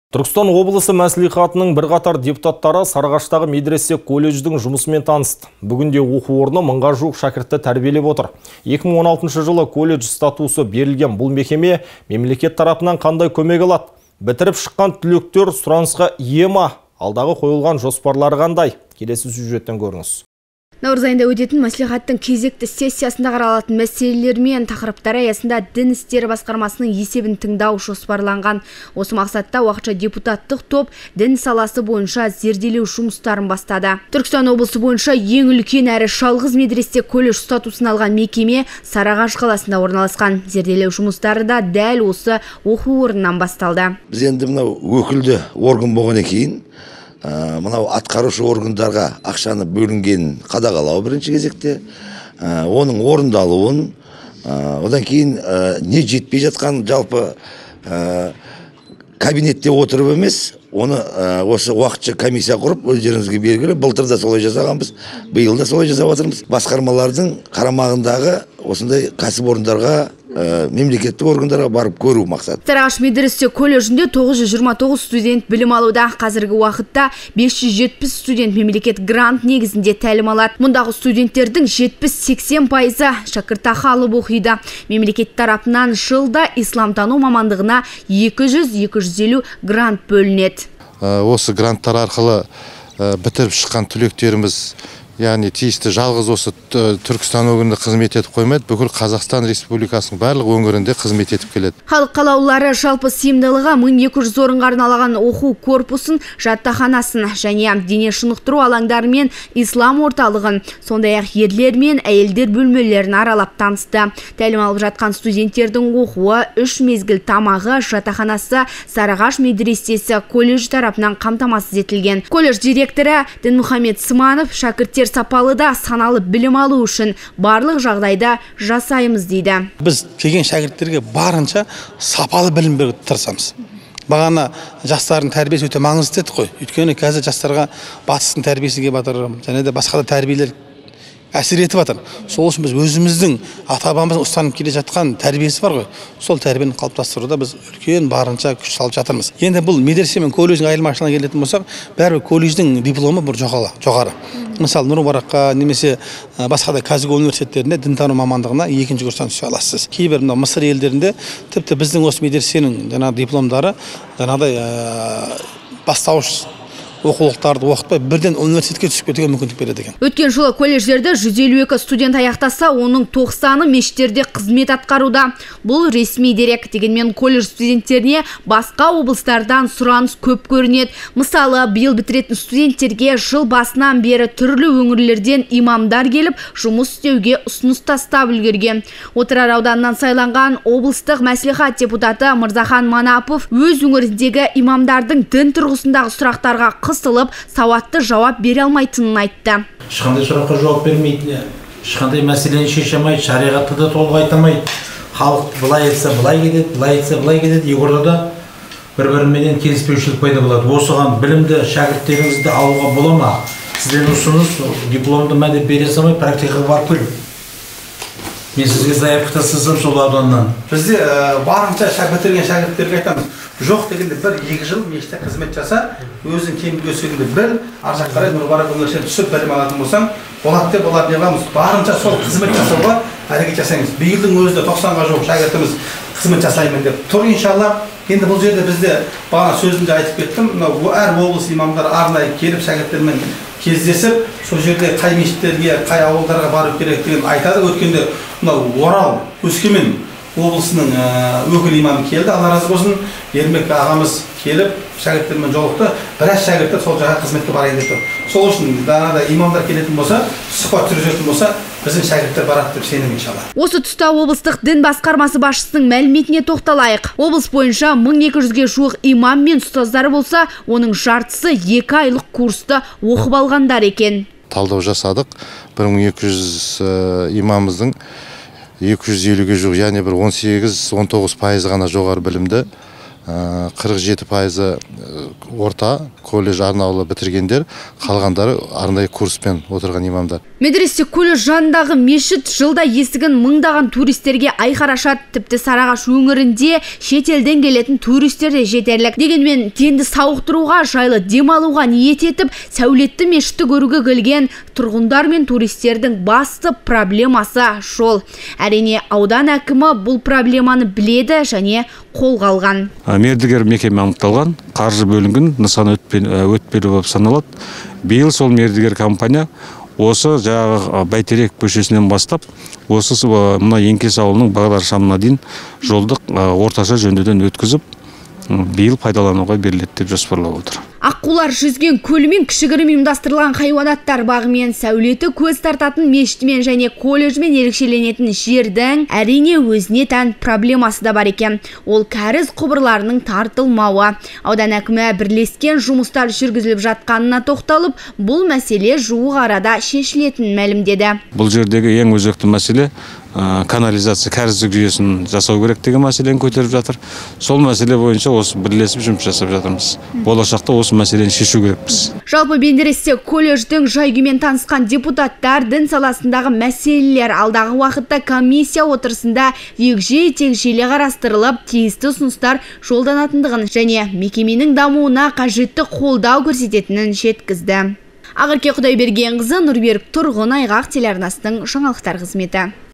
Түркістан облысы мәслихатының бірқатар депутаттары Сарыағаштағы медресе колледждің жұмысымен танысты. Бүгінде оқу орны мыңға жуық шәкіртті тәрбиелеп отыр. 2016 жылы колледж статусы берілген бұл мекеме мемлекет тарапынан қандай көмек алады? Бітіріп шыққан түлектер сұранысқа ие ма? Алдағы қойылған жоспарлары қандай? Келесі сюжеттен көріңіз. Наурыз айында өтетін мәслихаттың кезекті сессиясында қаралатын мәселелер мен тақырыптары аясында дін істері басқармасының есебін тыңдау жоспарланған. Осы мақсатта уақытша депутаттық топ дін саласы бойынша зерделеу жұмыстарын бастады. Түркістан облысы бойынша ең үлкен әрі шалғыз медресе колледж статусын алған мекеме Сарыағаш қаласында орналасқан. Зерделеу жұмыстары да дәл осы оқу орнынан басталды. Біз енді мынау өкілді орган болғаннан кейін мынау атқарушы органдарға ақшаны бөлінген қадағалау бірінші кезекте, оның орындалуын, одан кейін не жетпей жатқан жалпы кабинетте отырып емес, оны осы уақытша комиссия құрып, өздеріңізге белгілі, былтыр да солай жасағанбыз, биыл да солай жасап отырмыз. Басқармалардың қарамағындағы осындай кәсіпорындарға, мемлекеттік органдарға барып көру мақсат. Сарыағаш медресе колледжінде 929 студент білім алуда. Қазіргі уақытта 570 студент мемлекет грант негізінде тәлім алады. Мұндағы студенттердің 70-80% шәкіртақы алып оқиды. Мемлекет тарапынан жылда исламтану мамандығына 200-250 грант бөлінеді. Осы гранттар арқылы бітіріп шыққан түлектеріміз, яғни тиісті жалғыз осы Түркістан өңірінде қызмет етіп қоймайды, бүкіл Қазақстан Республикасының барлық өңірінде қызмет етіп келеді. Халық қалаулылары жалпы сыйымдылығы 1200 орынға арналған оқу корпусын, жаттаханасын және дене шынықтыру алаңдары мен ислам орталығын, сондай-ақ ерлер мен әйелдер бөлмелерін аралап танысты. Тәлім алып жатқан студенттердің оқуы, 3 мезгіл тамағы, жаттаханасы Сарыағаш медресесі колледж тарапынан қамтамасыз етілген. Колледж директоры Дінмұхамед Сыманов шәкірттер сапалы да саналы білім алу үшін барлық жағдайда жасаймыз дейді. Біз келген шәкірттерге барынша сапалы білім беруге тырысамыз. Бағана жастардың тәрбиесі өте маңызды дедік қой. Өйткені қазір жастарға батыстың тәрбиесі келіп жатыр, және де басқа да тәрбиелер әсер етіп жатыр. Сол үшін біз өзіміздің ата-бабамыздың ұстанып келе жатқан тәрбиесі бар ғой. Сол тәрбиені қалыптастыруда біз үлкен барынша күш салып жатырмыз. Енді бұл медресе мен колледждің айырмашылығына келетін болсақ, бәрібір колледждің дипломы бір жоғары. Мысалы, Нұр-Мараққа немесе басқа да қазіргі университеттерінде дінтану мамандығына екінші курстан түсе аласыз. Кейбір Мысыр елдерінде тіпті біздің осы медресенің дипломдары бастауыш оқулықтарды оқытпай бірден университетке түсіп кетуге мүмкіндік береді екен. Өткен жылы колледждерді 152 студент аяқтаса, оның 90-ы мешіттерде қызмет атқаруда. Бұл ресми дерек. Дегенмен колледж студенттеріне басқа облыстардан сұраныс көп көрінеді. Мысалы, биыл бітіретін студенттерге жыл басынан бері түрлі өңірлерден имамдар келіп, жұмыс істеуге ұсыныс тастап үлгерген. Отырар ауданынан сайланған облыстық мәслихат депутаты Мырзахан Манапов өз өңіріндегі имамдардың дін тұрғысындағы сұрақтарға қысылып, сауатты жауап бере алмайтынын айтты. Ешқандай сұраққа жауап бермейді, ешқандай мәселені шеше алмайды, шариғатты да толық айта алмайды. Халық былай етсе былай кетеді, былай етсе былай кетеді. Егорда бір-біріменен келіспеушілік пайда болады. Осыған білімді шәкірттеріңізді алуға бола ма? Сіздердің ұсыныс дипломды мәдеп бере салмай практикаға барып көру. Мен сізге заявка тастасам сол ауданнан. Бізде барынша шәкірттерге айтамыз. Жоқ дегенде 1-2 жыл мешітте қызмет жаса, өзің кембігі өсегенде бір, аржақ қарай Нұр-Марақ университетіне түсіп білім алатын болсаң, болады деп олар неғамыз. Барынша сол қызмет жасауға әрекет жасаймыз. Биылдың өзінде 90-ға жоқ шәкіртіміз қызмет жасаймын деп тұр, иншалла. Енді бұл жерде бізде бағана сөзімде айтып кеттім, әр облыс имамдары арнайы келіп шәкірттермен кездесіп, сол жерде қай мешіттерге, қай ауылдарға барып керек деген айтады. Өткенде Орал, Өскемен облысының өкіл имамы келді, Алла разы болсын. Ермек ағамыз келіп, шәкірттермен жолықты. Біраз шәкірттер сол жаққа қызметке барайын деп тұр. Сол үшін данада имамдар келетін болса, сұхбат жүргізетін болса, біздің шәкірттер барады деп сенемін иншалла. Осы тұста облыстық дін басқармасы басшысының мәліметіне тоқталайық. Облыс бойынша 1200-ге жуық имам мен ұстаздары болса, оның жартысы 2 айлық курсты оқып алғандар екен. Талдау жасадық. 1200 имамымыздың 250-ге жуық, яғни бір 18-19% ғана жоғары білімді 47% орта колледж арнаулы бітіргендер, қалғандары арнайы курспен отырған имамдар. Медресе колледж жанындағы мешіт жылда есігін мыңдаған туристерге айқар ашады. Тіпті Сарыағаш өңірінде шетелден келетін туристер де жетерлік. Дегенмен денді сауықтыруға, жайлы демалуға ниет етіп, сәулетті мешітті көруге келген тұрғындар мен туристердің басты проблемасы жол. Әрине, аудан әкімі бұл проблеманы біледі және қолға алған. Мердігер мекеме анықталған, қаржы бөлінген, нысан өтпелі болып саналады. Биыл сол мердігер компания осы жаңағы Бәйтерек көшесінен бастап, осы мына Еңкес ауылының Бағдар шамына дейін жолды орташа жөндеуден өткізіп, биыл пайдалануға беріледі деп жоспарлап отыр. Аққулар жүзген көлімен кішігірім ұйымдастырылған хайуанаттар бағымен, сәулеті көз тартатын мешітімен және колледжмен ерекшеленетін жердің әрине өзіне тән проблемасы да бар екен. Ол кәріз құбырларының тартылмауы. Аудан әкімі бірлескен жұмыстар жүргізіліп жатқанына тоқталып, бұл мәселе жуық арада шешілетінін мәлімдеді. Бұл жердегі ең өзекті мәселе канализация кәріздік жүйесін жасау керек деген мәселені көтеріп жатыр. Сол мәселе бойынша осы бірлесіп жұмыс жасап жатырмыз. Болашақта осы мәселені шешу керекпіз. Жалпы Бендересте колледждің жай-күйімен танысқан депутаттар дін саласындағы мәселелер алдағы уақытта комиссия отырысында егжей-тегжейлі қарастырылып, тиісті ұсыныстар жолданатындығын және мекеменің дамуына қажетті қолдау көрсететінін жеткізді. Ақерке Құдайбергенқызы, Нұрберік Тұрғын, Айғақ телеарнасының жаңалықтар қызметі.